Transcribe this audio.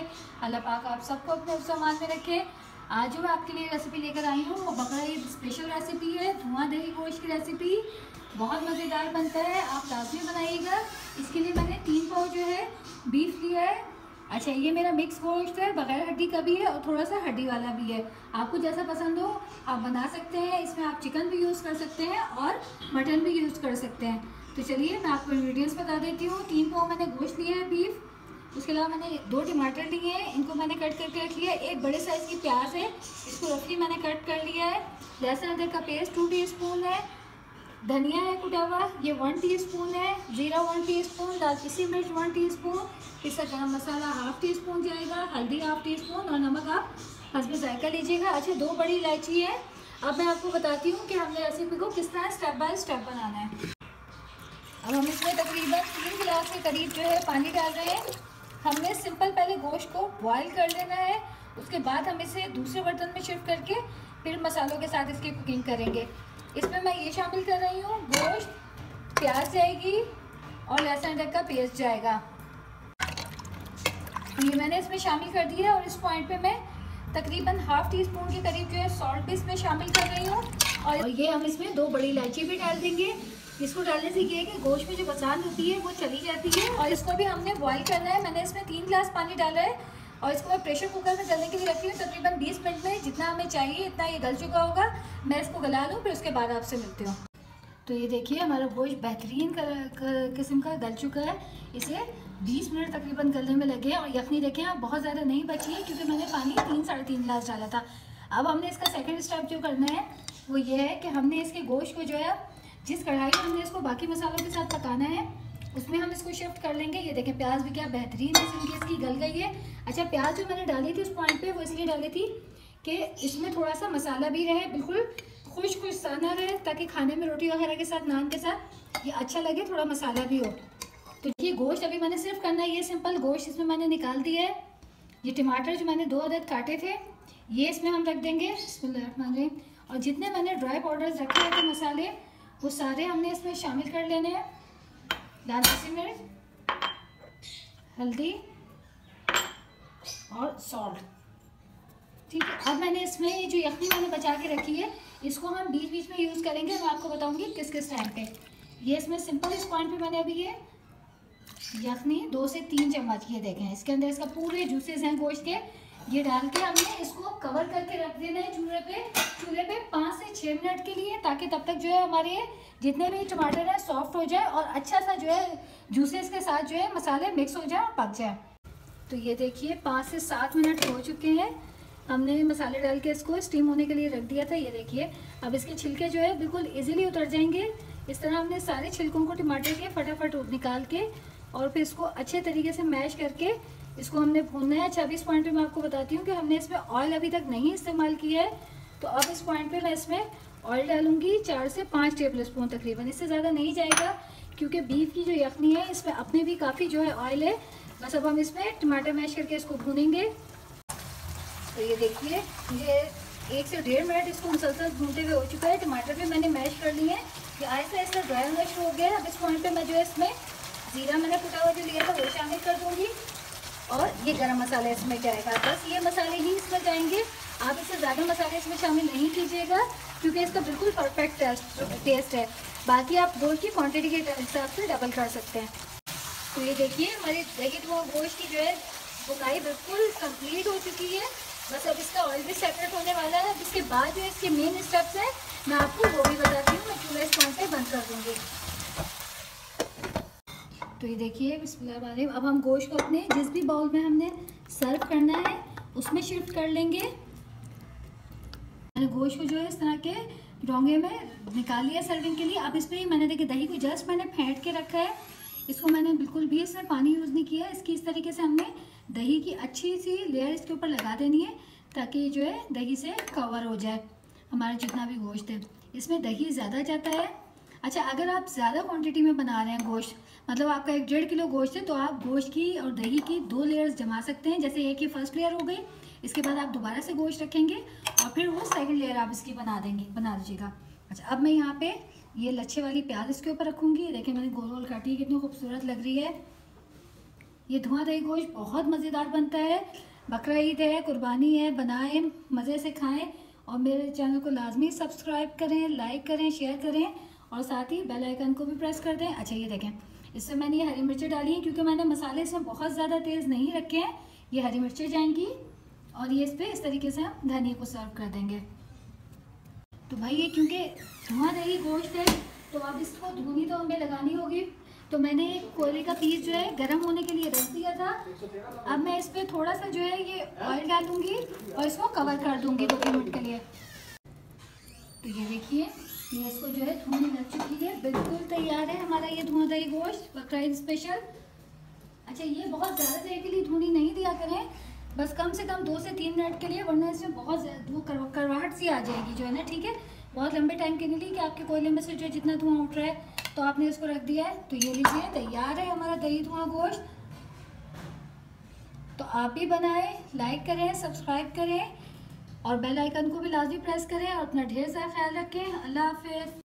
अल्लाह पाक आप सबको अपने सामान में रखे। आज जो मैं आपके लिए रेसिपी लेकर आई हूँ वो बकरा ईद स्पेशल रेसिपी है, धुआं दही गोश्त की रेसिपी। बहुत मज़ेदार बनता है, आप लाजमी बनाइएगा। इसके लिए मैंने 3 पाव जो है बीफ लिया है। अच्छा, ये मेरा मिक्स गोश्त है, बगैर हड्डी का भी है और थोड़ा सा हड्डी वाला भी है। आपको जैसा पसंद हो आप बना सकते हैं। इसमें आप चिकन भी यूज़ कर सकते हैं और मटन भी यूज़ कर सकते हैं। तो चलिए मैं आपको इंग्रेडिएंट्स बता देती हूँ। 3 पाव मैंने गोश्त लिया है बीफ। उसके अलावा मैंने 2 टमाटर लिए हैं, इनको मैंने कट करके रख लिया है। एक बड़े साइज़ की प्याज है, इसको रफली मैंने कट कर लिया है। लहसुन अदरक का पेस्ट 2 टीस्पून है। धनिया है कुटा हुआ, ये 1 टीस्पून है। जीरा 1 टीस्पून, दालचीनी मिर्च 1 टीस्पून, इसका गरम मसाला 1/2 टीस्पून जाएगा, हल्दी 1/2 टीस्पून और नमक आप हस्बे जायका लीजिएगा। अच्छा, 2 बड़ी इलायची है। अब मैं आपको बताती हूँ कि हमने रेसिपी को किस तरह स्टेप बाय स्टेप बनाना है। अब हम इसमें तकरीबन 3 गिलास के करीब जो है पानी डाल रहे हैं। हमने सिंपल पहले गोश्त को बॉईल कर लेना है, उसके बाद हम इसे दूसरे बर्तन में शिफ्ट करके फिर मसालों के साथ इसकी कुकिंग करेंगे। इसमें मैं ये शामिल कर रही हूँ, गोश्त, प्याज जाएगी और लहसुन अदरक का पेस्ट जाएगा। ये मैंने इसमें शामिल कर दिया और इस पॉइंट पे मैं तकरीबन 1/2 टीस्पून के करीब जो है सॉल्ट भी इसमें शामिल कर रही हूँ। और ये हम इसमें 2 बड़ी इलायची भी डाल देंगे। इसको डालने से ये है कि गोश्त में जो बसात होती है वो चली जाती है। और इसको भी हमने बॉईल करना है। मैंने इसमें 3 गिलास पानी डाला है और इसको मैं प्रेशर कुकर में गलने के लिए रखी हूँ। तकरीबन 20 मिनट में जितना हमें चाहिए इतना ये गल चुका होगा। मैं इसको गला लूँ, फिर उसके बाद आपसे मिलती हूँ। तो ये देखिए हमारा गोश्त बेहतरीन किस्म का गल चुका है। इसे 20 मिनट तकरीबन गलने में लगे और यखनी देखें आप बहुत ज़्यादा नहीं बची है, क्योंकि मैंने पानी 3-3.5 गिलास डाला था। अब हमने इसका सेकेंड स्टेप जो करना है वो ये है कि हमने इसके गोश्त को जो है जिस कढ़ाई में हमने इसको बाकी मसालों के साथ पकाना है उसमें हम इसको शिफ्ट कर लेंगे। ये देखें प्याज भी क्या बेहतरीन किस्म की इसकी गल गई है। अच्छा, प्याज जो मैंने डाली थी उस पॉइंट पे वो इसलिए डाली थी कि इसमें थोड़ा सा मसाला भी रहे, बिल्कुल खुश सा ना रहे, ताकि खाने में रोटी वगैरह के साथ, नान के साथ ये अच्छा लगे, थोड़ा मसाला भी हो। तो ये गोश्त अभी मैंने सिर्फ करना है, ये सिंपल गोश्त इसमें मैंने निकाल दिया है। ये टमाटर जो मैंने 2 अदद काटे थे ये इसमें हम रख देंगे। बिस्मिल्लाहिर्रहमानिर्रहीम। और जितने मैंने ड्राई पाउडर्स रखे हुए थे मसाले वो सारे हमने इसमें शामिल कर लेने हैं। दालचीनी मिर्च, हल्दी और सॉल्ट, ठीक है। अब मैंने इसमें ये जो यखनी मैंने बचा के रखी है इसको हम बीच बीच में यूज़ करेंगे। मैं आपको बताऊंगी किस किस टाइम पे। ये इसमें सिंपल इस पॉइंट पे मैंने अभी ये यखनी 2 से 3 चम्मच ये देखें, इसके अंदर इसका पूरे जूसेस हैं गोश्त के, ये डाल के हमने इसको कवर करके रख देना है चूल्हे पे 5 से 6 मिनट के लिए, ताकि तब तक जो है हमारे जितने भी टमाटर हैं सॉफ्ट हो जाए और अच्छा सा जो है जूसेस के साथ जो है मसाले मिक्स हो जाए और पक जाए। तो ये देखिए 5 से 7 मिनट हो चुके हैं। हमने मसाले डाल के इसको स्टीम होने के लिए रख दिया था। ये देखिए अब इसके छिलके जो है बिल्कुल ईजिली उतर जाएंगे। इस तरह हमने सारे छिलकों को टमाटर के फटाफट निकाल के और फिर इसको अच्छे तरीके से मैश करके इसको हमने भूनना है। अच्छा, अब इस पॉइंट पे मैं आपको बताती हूँ कि हमने इसमें ऑयल अभी तक नहीं इस्तेमाल किया है। तो अब इस पॉइंट पे मैं इसमें ऑयल डालूंगी 4 से 5 टेबल स्पून तकरीबन, इससे ज़्यादा नहीं जाएगा, क्योंकि बीफ की जो यखनी है इसमें अपने भी काफ़ी जो है ऑयल है। बस अब हम इसमें टमाटर मैश करके इसको भूनेंगे। तो ये देखिए ये 1 से 1.5 मिनट इसको मुसलसल भूनते हुए हो चुका है। टमाटर भी मैंने मैश कर लिए हैं, ये आहिस्ता आहिस्ता ड्राई होना शुरू हो गया है। अब इस पॉइंट पे मैं जो है इसमें ज़ीरा मैंने कुटा हुआ जो लिया था वो शामिल कर दूँगी और ये गरम मसाला इसमें जाएगा। बस ये मसाले ही इसमें जाएंगे, आप इससे ज़्यादा मसाले इसमें शामिल नहीं कीजिएगा, क्योंकि इसका बिल्कुल परफेक्ट टेस्ट है। बाकी आप गोश्त की क्वांटिटी के हिसाब से डबल कर सकते हैं। तो ये देखिए हमारी गोश्त की जो है बुनाई बिल्कुल कंप्लीट हो चुकी है। बस अब इसका ऑयल भी सेपरेट होने वाला है। इसके बाद जो इसके मेन स्टेप्स हैं मैं आपको वो भी बताती हूँ। मैं चूल्हा इस पॉइंट पे बंद कर दूँगी। तो ये देखिए बिस्मिल्लाह, अब हम गोश्त को अपने जिस भी बाउल में हमने सर्व करना है उसमें शिफ्ट कर लेंगे। मैंने गोश्त को जो है इस तरह के डोंगे में निकाल लिया सर्विंग के लिए। अब इसमें मैंने देखिए दही को जस्ट मैंने फेंट के रखा है, इसको मैंने बिल्कुल भी इसमें पानी यूज़ नहीं किया। इसकी इस तरीके से हमने दही की अच्छी सी लेयर इसके ऊपर लगा देनी है, ताकि जो है दही से कवर हो जाए हमारा जितना भी गोश्त है। इसमें दही ज़्यादा जाता है। अच्छा, अगर आप ज़्यादा क्वांटिटी में बना रहे हैं गोश्त, मतलब आपका 1-1.5 किलो गोश्त है, तो आप गोश्त की और दही की 2 लेयर्स जमा सकते हैं। जैसे एक ही फर्स्ट लेयर हो गई, इसके बाद आप दोबारा से गोश्त रखेंगे और फिर वो सेकंड लेयर आप इसकी बना दीजिएगा। अच्छा, अब मैं यहाँ पे ये लच्छे वाली प्याज इसके ऊपर रखूँगी। देखिए मैंने गोल गोल काटी, कितनी खूबसूरत लग रही है। ये धुआं दही गोश्त बहुत मज़ेदार बनता है। बकरा ईद है, कुर्बानी है, बनाएं, मज़े से खाएं और मेरे चैनल को लाजमी सब्सक्राइब करें, लाइक करें, शेयर करें और साथ ही बेल आइकन को भी प्रेस कर दें। अच्छा ये देखें, इसमें मैंने ये हरी मिर्चें डाली हैं क्योंकि मैंने मसाले इसमें बहुत ज़्यादा तेज़ नहीं रखे हैं। ये हरी मिर्चें जाएंगी और ये इस पर इस तरीके से हम धनिया को सर्व कर देंगे। तो भाई ये क्योंकि धुआं दही गोश्त है तो अब इसको धुनी तो हमें लगानी होगी। तो मैंने एक कोयले का पीस जो है गर्म होने के लिए रख दिया था। अब मैं इस पर थोड़ा सा जो है ये ऑयल डालूंगी और इसको कवर कर दूंगी 2-3 मिनट के लिए। तो ये देखिए, ये इसको जो है धुनी लग चुकी है, बिल्कुल तैयार है हमारा ये धुआं दही गोश्त बकरा ईद स्पेशल। अच्छा ये बहुत ज़्यादा देर के लिए धुनी नहीं दिया करें, बस कम से कम 2 से 3 मिनट के लिए, वरना इसमें बहुत वो करवाहट सी आ जाएगी जो है ना, ठीक है। बहुत लंबे टाइम के लिए कि आपके कोयले में से जो जितना धुआं उठ रहा है तो आपने इसको रख दिया है। तो ये लीजिए तैयार है हमारा दही धुआं गोश्त। तो आप भी बनाएं, लाइक करें, सब्सक्राइब करें और बेल आइकन को भी लाजमी प्रेस करें और अपना ढेर सारा ख्याल रखें। अल्लाह हाफिज़।